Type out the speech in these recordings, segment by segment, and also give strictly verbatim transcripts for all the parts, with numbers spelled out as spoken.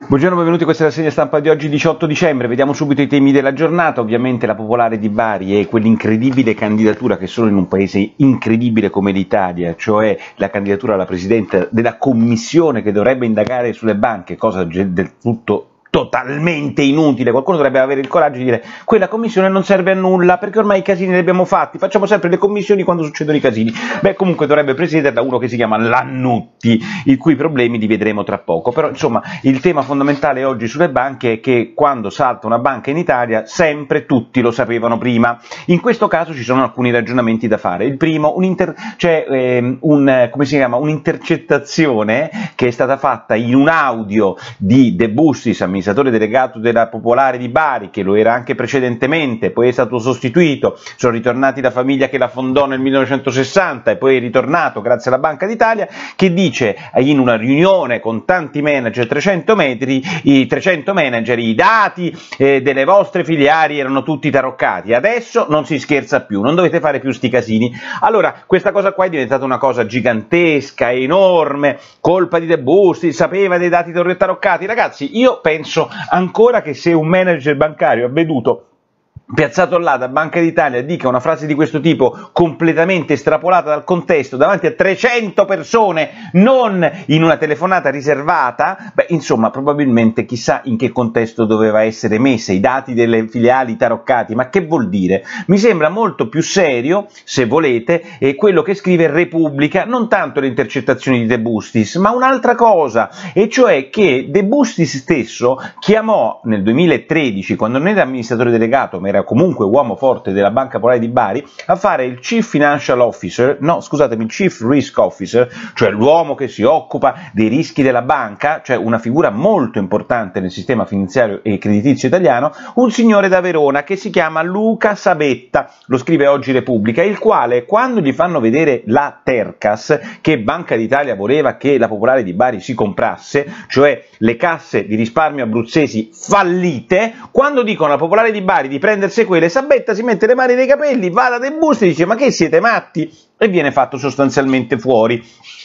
Buongiorno, benvenuti, questa è la rassegna stampa di oggi diciotto dicembre, vediamo subito i temi della giornata. Ovviamente la Popolare di Bari e quell'incredibile candidatura che solo in un paese incredibile come l'Italia, cioè la candidatura alla Presidente della Commissione che dovrebbe indagare sulle banche, cosa del tutto totalmente inutile. Qualcuno dovrebbe avere il coraggio di dire quella commissione non serve a nulla perché ormai i casini li abbiamo fatti, facciamo sempre le commissioni quando succedono i casini. Beh, comunque dovrebbe presiederla uno che si chiama Lannutti, i cui problemi li vedremo tra poco. Però insomma il tema fondamentale oggi sulle banche è che quando salta una banca in Italia sempre tutti lo sapevano prima. In questo caso ci sono alcuni ragionamenti da fare. Il primo, un c'è eh, un, come si chiama, un'intercettazione che è stata fatta in un audio di De Bustis, amministratore delegato della Popolare di Bari, che lo era anche precedentemente, poi è stato sostituito, sono ritornati la famiglia che la fondò nel millenovecentosessanta e poi è ritornato grazie alla Banca d'Italia, che dice in una riunione con tanti manager, trecento metri, i trecento manager, i dati eh, delle vostre filiali erano tutti taroccati, adesso non si scherza più, non dovete fare più sti casini. Allora questa cosa qua è diventata una cosa gigantesca, enorme, colpa di De Bustis, sapeva dei dati taroccati. Ragazzi, io penso ancora che se un manager bancario ha veduto piazzato là da Banca d'Italia dica una frase di questo tipo completamente estrapolata dal contesto davanti a trecento persone, non in una telefonata riservata, beh insomma probabilmente chissà in che contesto doveva essere messa, i dati delle filiali taroccati, ma che vuol dire? Mi sembra molto più serio, se volete, eh, quello che scrive Repubblica, non tanto le intercettazioni di De Bustis, ma un'altra cosa, e cioè che De Bustis stesso chiamò nel duemilatredici, quando non era amministratore delegato ma era comunque uomo forte della Banca Popolare di Bari, a fare il Chief Financial Officer, no scusatemi, il Chief Risk Officer, cioè l'uomo che si occupa dei rischi della banca, cioè una figura molto importante nel sistema finanziario e creditizio italiano, un signore da Verona che si chiama Luca Sabetta, lo scrive oggi Repubblica, il quale quando gli fanno vedere la Tercas, che Banca d'Italia voleva che la Popolare di Bari si comprasse, cioè le casse di risparmio abruzzesi fallite, quando dicono alla Popolare di Bari di prendere quelle, Sabetta si mette le mani nei capelli, va da De Bustis e dice ma che siete matti? E viene fatto sostanzialmente fuori.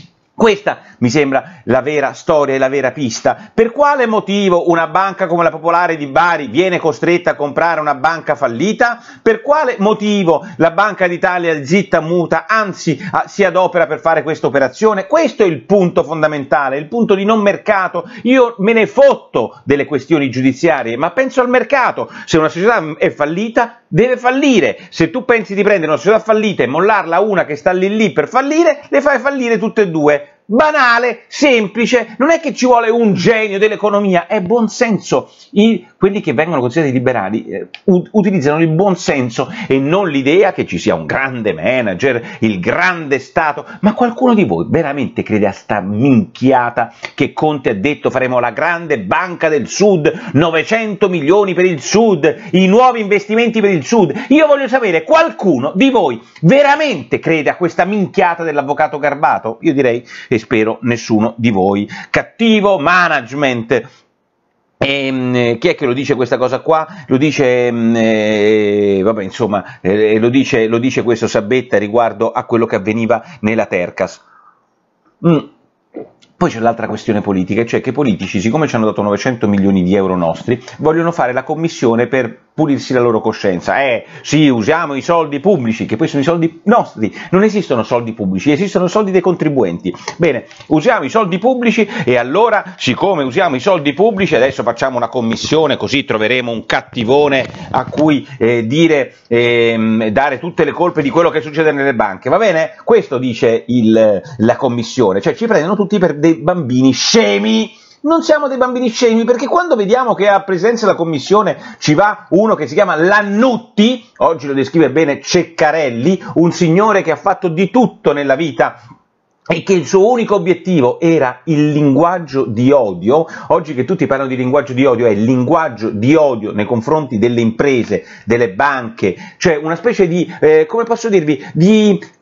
Questa mi sembra la vera storia e la vera pista. Per quale motivo una banca come la Popolare di Bari viene costretta a comprare una banca fallita? Per quale motivo la Banca d'Italia zitta muta, anzi si adopera per fare questa operazione? Questo è il punto fondamentale, il punto di non mercato. Io me ne fotto delle questioni giudiziarie, ma penso al mercato. Se una società è fallita, deve fallire. Se tu pensi di prendere una società fallita e mollarla a una che sta lì lì per fallire, le fai fallire tutte e due. Banale, semplice, non è che ci vuole un genio dell'economia, è buonsenso. I, quelli che vengono considerati liberali eh, utilizzano il buonsenso e non l'idea che ci sia un grande manager, il grande Stato. Ma qualcuno di voi veramente crede a sta minchiata che Conte ha detto faremo la grande banca del Sud, novecento milioni per il Sud, i nuovi investimenti per il Sud? Io voglio sapere, qualcuno di voi veramente crede a questa minchiata dell'avvocato Garbato? Io direi, e spero nessuno di voi. Cattivo management. E, chi è che lo dice questa cosa qua? Lo dice, eh, vabbè, insomma, eh, lo, dice, lo dice questo Sabetta riguardo a quello che avveniva nella Tercas. Mm. Poi c'è l'altra questione politica, cioè che i politici, siccome ci hanno dato novecento milioni di euro nostri, vogliono fare la commissione per pulirsi la loro coscienza. Eh, sì, usiamo i soldi pubblici, che poi sono i soldi nostri, non esistono soldi pubblici, esistono i soldi dei contribuenti. Bene, usiamo i soldi pubblici e allora, siccome usiamo i soldi pubblici, adesso facciamo una commissione, così troveremo un cattivone a cui eh, dire, eh, dare tutte le colpe di quello che succede nelle banche, va bene? Questo dice il, la commissione, cioè ci prendono tutti per dei bambini scemi. Non siamo dei bambini scemi, perché quando vediamo che a presenza della commissione ci va uno che si chiama Lannutti, oggi lo descrive bene Ceccarelli, un signore che ha fatto di tutto nella vita e che il suo unico obiettivo era il linguaggio di odio, oggi che tutti parlano di linguaggio di odio, è il linguaggio di odio nei confronti delle imprese, delle banche, cioè una specie di, eh, come posso dirvi, di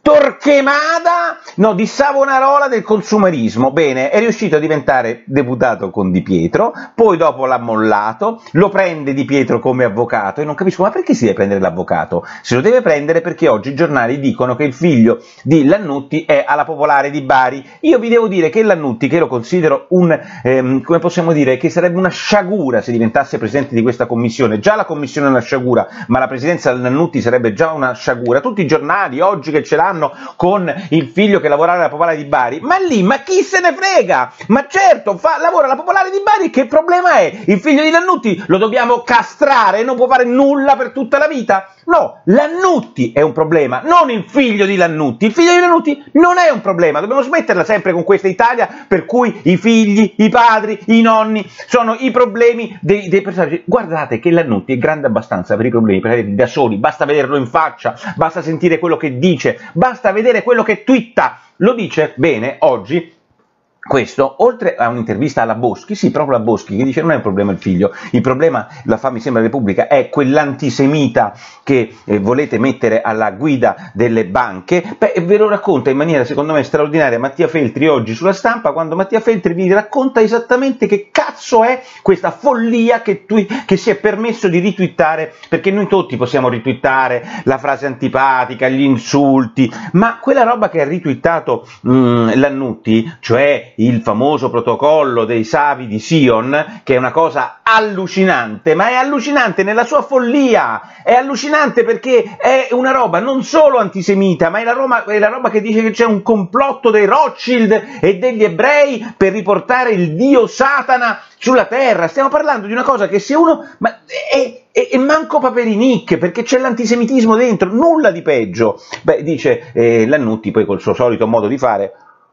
Torquemada, no, di Savonarola del consumerismo. Bene, è riuscito a diventare deputato con Di Pietro, poi dopo l'ha mollato, lo prende Di Pietro come avvocato, e non capisco, ma perché si deve prendere l'avvocato? Se lo deve prendere perché oggi i giornali dicono che il figlio di Lannutti è alla Popolare di Bari. Io vi devo dire che Lannutti, che lo considero un, ehm, come possiamo dire, che sarebbe una sciagura se diventasse presidente di questa commissione, già la commissione è una sciagura, ma la presidenza del Lannutti sarebbe già una sciagura. Tutti i giornali oggi che ce l'hanno con il figlio che lavora alla Popolare di Bari, ma lì, ma chi se ne frega? Ma certo, fa, lavora alla Popolare di Bari, che problema è? Il figlio di Lannutti lo dobbiamo castrare, non può fare nulla per tutta la vita? No, Lannutti è un problema, non il figlio di Lannutti. Il figlio di Lannutti non è un problema, dobbiamo smetterla sempre con questa Italia per cui i figli, i padri, i nonni sono i problemi dei, dei personaggi. Guardate che Lannutti è grande abbastanza per i problemi, per averli da soli, basta vederlo in faccia, basta sentire quello che dice, basta vedere quello che twitta. Lo dice bene oggi questo, oltre a un'intervista alla Boschi, sì, proprio la Boschi, che dice non è un problema il figlio, il problema, la fa mi sembra Repubblica, è quell'antisemita che eh, volete mettere alla guida delle banche. Beh, ve lo racconta in maniera secondo me straordinaria Mattia Feltri oggi sulla Stampa, quando Mattia Feltri vi racconta esattamente che cazzo è questa follia che, che si è permesso di ritwittare, perché noi tutti possiamo ritwittare la frase antipatica, gli insulti, ma quella roba che ha ritwittato mh, Lannutti, cioè il famoso protocollo dei Savi di Sion, che è una cosa allucinante, ma è allucinante nella sua follia, è allucinante perché è una roba non solo antisemita, ma è la, Roma, è la roba che dice che c'è un complotto dei Rothschild e degli ebrei per riportare il dio Satana sulla terra. Stiamo parlando di una cosa che se uno... Ma è, e, e manco Paperinicche, perché c'è l'antisemitismo dentro, nulla di peggio. Beh, dice eh, Lannutti, poi col suo solito modo di fare...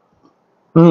Mm.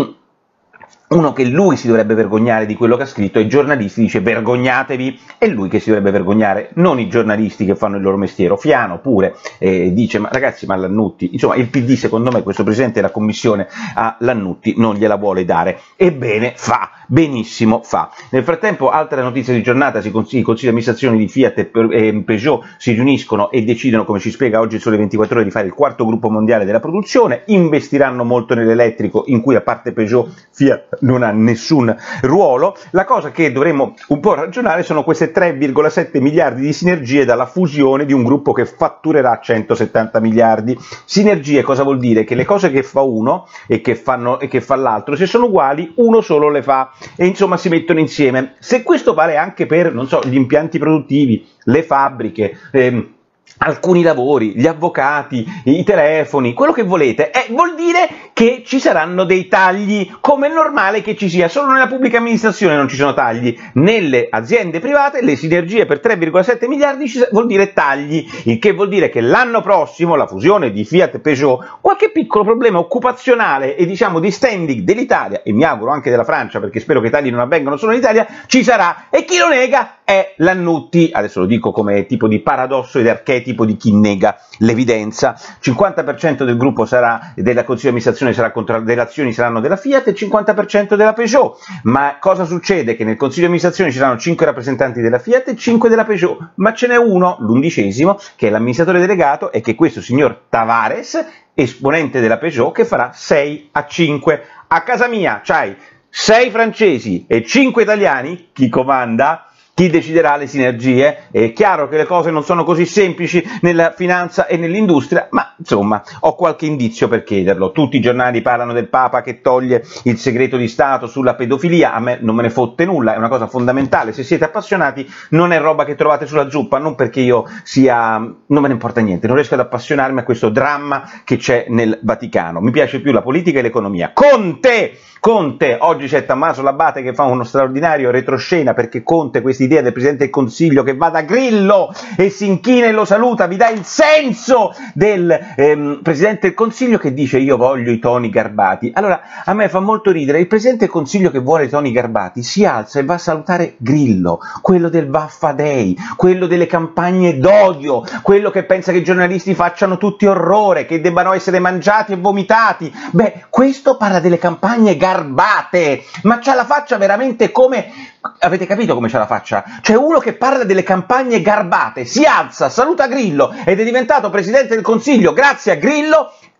Uno che lui si dovrebbe vergognare di quello che ha scritto, e i giornalisti dice vergognatevi, è lui che si dovrebbe vergognare, non i giornalisti che fanno il loro mestiere. Fiano pure eh, dice, ma ragazzi, ma Lannutti, insomma il P D secondo me questo presidente della commissione a Lannutti non gliela vuole dare, ebbene fa, benissimo fa. Nel frattempo, altra notizia di giornata, i consigli di amministrazione di Fiat e Peugeot si riuniscono e decidono, come ci spiega oggi il Sole ventiquattro Ore, di fare il quarto gruppo mondiale della produzione, investiranno molto nell'elettrico, in cui a parte Peugeot, Fiat non ha nessun ruolo. La cosa che dovremmo un po' ragionare sono queste tre virgola sette miliardi di sinergie dalla fusione di un gruppo che fatturerà centosettanta miliardi. Sinergie cosa vuol dire? Che le cose che fa uno e che, fanno, e che fa l'altro, se sono uguali, uno solo le fa, e insomma si mettono insieme. Se questo vale anche per, non so, gli impianti produttivi, le fabbriche, ehm, alcuni lavori, gli avvocati, i telefoni, quello che volete, eh, vuol dire che ci saranno dei tagli, come è normale che ci sia. Solo nella pubblica amministrazione non ci sono tagli, nelle aziende private le sinergie per tre virgola sette miliardi ci, vuol dire tagli, il che vuol dire che l'anno prossimo la fusione di Fiat e Peugeot, qualche piccolo problema occupazionale e diciamo di standing dell'Italia, e mi auguro anche della Francia, perché spero che i tagli non avvengano solo in Italia, ci sarà, e chi lo nega è Lannutti. Adesso lo dico come tipo di paradosso ed archetipo di chi nega l'evidenza. cinquanta per cento del gruppo sarà della consiglio di amministrazione sarà contro, delle azioni saranno della Fiat e cinquanta per cento della Peugeot. Ma cosa succede? Che nel consiglio di amministrazione ci saranno cinque rappresentanti della Fiat e cinque della Peugeot, ma ce n'è uno, l'undicesimo, che è l'amministratore delegato, e che è questo signor Tavares, esponente della Peugeot, che farà sei a cinque. A casa mia c'hai sei francesi e cinque italiani, chi comanda? Chi deciderà le sinergie? È chiaro che le cose non sono così semplici nella finanza e nell'industria, ma insomma ho qualche indizio per chiederlo. Tutti i giornali parlano del Papa che toglie il segreto di Stato sulla pedofilia, a me non me ne fotte nulla, è una cosa fondamentale, se siete appassionati non è roba che trovate sulla zuppa, non perché io sia... non me ne importa niente, non riesco ad appassionarmi a questo dramma che c'è nel Vaticano, mi piace più la politica e l'economia. Conte! Conte, oggi c'è Tommaso Labate che fa uno straordinario retroscena, perché Conte, questa idea del Presidente del Consiglio che va da Grillo e si inchina e lo saluta, vi dà il senso del ehm, Presidente del Consiglio che dice io voglio i toni garbati. Allora, a me fa molto ridere, il Presidente del Consiglio che vuole i toni garbati si alza e va a salutare Grillo, quello del Vaffa Day, quello delle campagne d'odio, quello che pensa che i giornalisti facciano tutti orrore, che debbano essere mangiati e vomitati. Beh, questo parla delle campagne garbate. Garbate, ma c'ha la faccia veramente come, avete capito come c'ha la faccia? C'è uno che parla delle campagne garbate, si alza, saluta Grillo ed è diventato Presidente del Consiglio grazie a Grillo,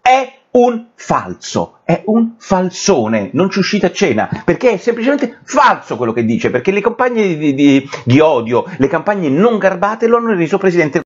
è un falso, è un falsone, non ci uscite a cena, perché è semplicemente falso quello che dice, perché le campagne di, di, di odio, le campagne non garbate lo hanno reso presidente